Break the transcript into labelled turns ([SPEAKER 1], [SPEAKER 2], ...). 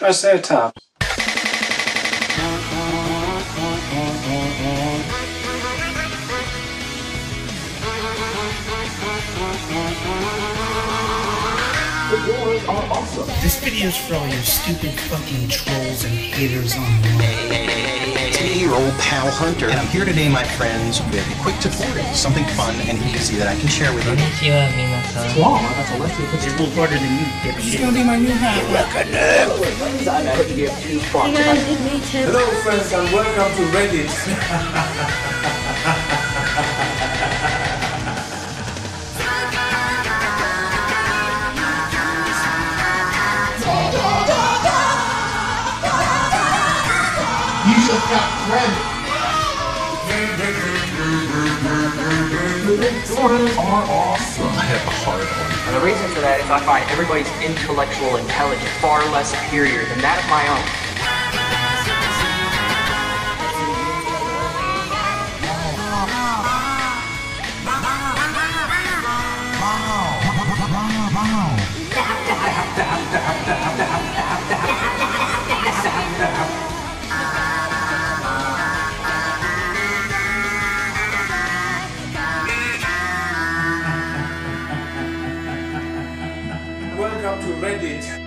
[SPEAKER 1] Triceratops.
[SPEAKER 2] The doors are awesome.
[SPEAKER 3] This video's for all you stupid fucking trolls and haters online.
[SPEAKER 4] It's me, your old pal Hunter, and I'm here today, my friends, with a quick tutorial, something fun and easy that I can share with you.
[SPEAKER 3] こんにちは、皆さん。
[SPEAKER 2] Wow, that's a lesson.
[SPEAKER 3] It's a little harder than you get.
[SPEAKER 1] This is gonna be my new hat.
[SPEAKER 2] I couldn't give two fucks.
[SPEAKER 1] Hello friends and welcome to Reddit.
[SPEAKER 2] You just got credit. The doors are awesome.
[SPEAKER 4] I have a hard one.
[SPEAKER 5] And the reason for that is I find everybody's intellectual intelligence far less superior than that of my own.
[SPEAKER 1] Welcome to Reddit.